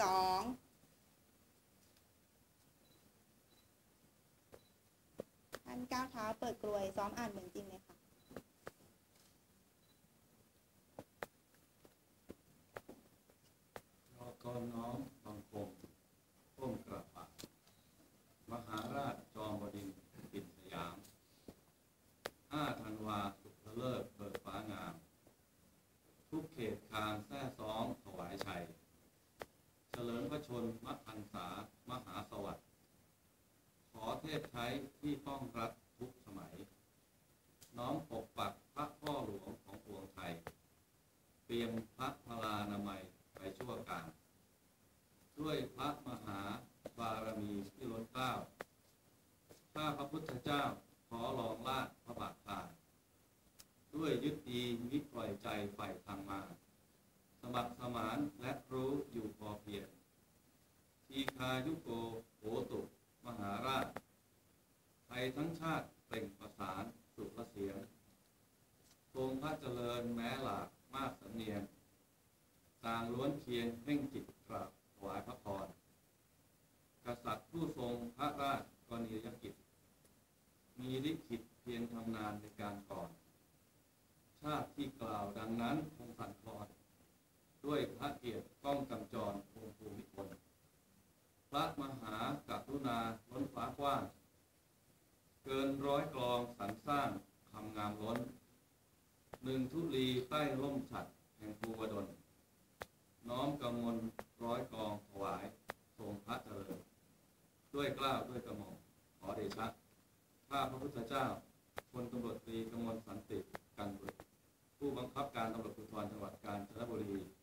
2ท่านก้าวเท้าเปิดกลวยซ้อมอ่านเหมือนจริงเลยค่ะก่อนน้อมบังคมก้มกราบมหาราชจอมบดินทร์ปิ่นสยาม5 ธันวาสุขเลิศเบิกฟ้างามทุกเขตคางแท้ซ้องถวายชัยเฉลิมพระชนมพรรษามหาสวัสดิ์ขอเทศใช้ที่ป้องรัฐทุกสมัยน้อมปกปักพระพ่อหลวงของปวงไทยเตรียมพระพลานามัยไปชั่วการด้วยพระมหาบารมีที่ล้นเกล้าข้าพระพุทธเจ้าขอรองราชพระบาททานด้วยยึดดีมิปล่อยใจใฝ่ธรรมาสมัครสมานและรู้อยู่พอเพียงทีคายุโกโหตุมหาราชไทยทั้งชาติเปล่งประสานสุภเสียงทรงพระเจริญแม้หลากมากสำเนียงต่างล้วนเคียงเพ่งจิตกราบถวายพระพรกษัตริย์ผู้ทรงพระราชกรณียกิจมีลิขิตเพียงทำนานในการก่อนชาติที่กล่าวดังนั้นคงสั่นคลอนด้วยพระเกียรติก้องกำจรพงภูมิพลพระมหากรุณาล้นฟ้ากว้างเกินร้อยกลองสรรสร้างคำงามล้น1 ธุลีใต้ร่มฉัตรแห่งภูวดลน้อมกำมลร้อยกองถวายทรงพระเจริญด้วยเกล้าด้วยกระหม่อมขอเดชะข้าพระพุทธเจ้าพลตำรวจตรีกมลสันติกันบุตรผู้บังคับการตำรวจภูธรจังหวัดกาญจนบุรี